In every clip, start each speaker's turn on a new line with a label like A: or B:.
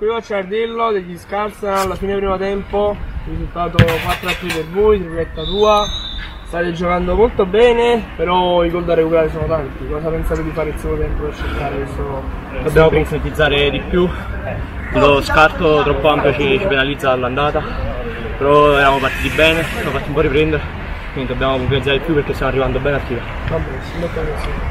A: qui a Ciardello degli Scarsa alla fine primo tempo, risultato 4-3 per voi, tripletta tua. State giocando molto bene, però i gol da recuperare sono tanti. Cosa pensate di fare il secondo tempo per cercare questo?
B: Dobbiamo concretizzare di più. Lo scarto troppo ampio ci penalizza all'andata, però eravamo partiti bene, siamo fatti un po' riprendere, quindi dobbiamo concretizzare di più perché stiamo arrivando bene a tiro.
A: Va bene, si mette così.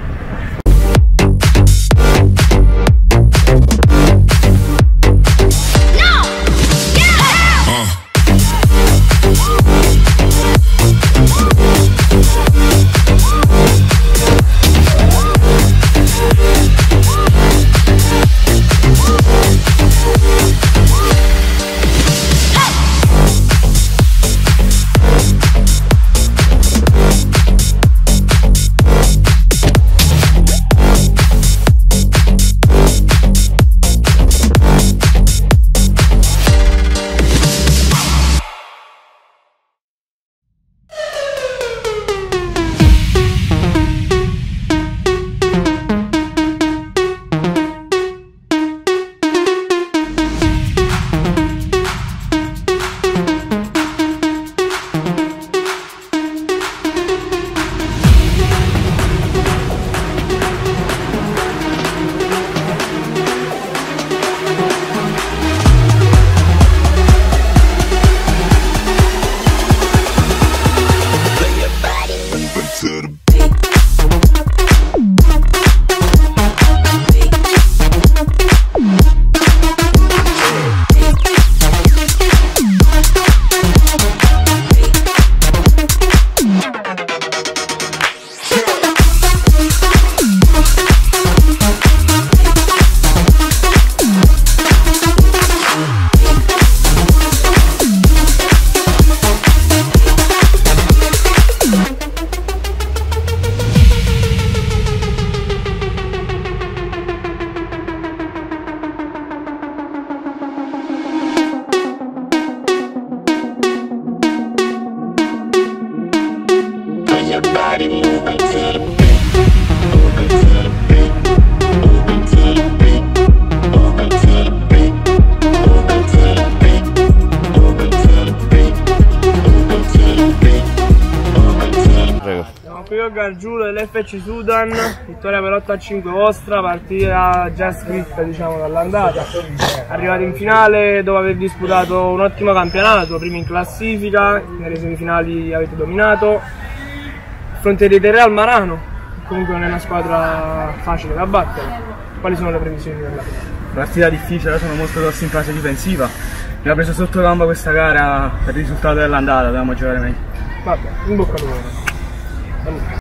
B: Prego.
A: Qui a Gargiulo dell'FC Sudan, vittoria per 8-5 vostra, partita già scritta diciamo dall'andata. Arrivate in finale dopo aver disputato un ottimo campionato, primi in classifica, nelle semifinali avete dominato. Affronterete il Real Marano, comunque non è una squadra facile da battere. Quali sono le previsioni della finale?
B: Partita difficile, sono molto grossi in fase difensiva. Abbiamo preso sotto gamba questa gara per il risultato dell'andata, dobbiamo giocare meglio.
A: Vabbè, in bocca al lupo.